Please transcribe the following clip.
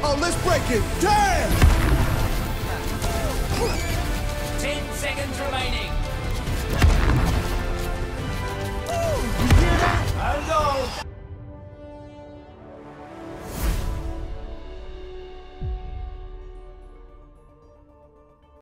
on, let's break it. Damn! 10 seconds remaining.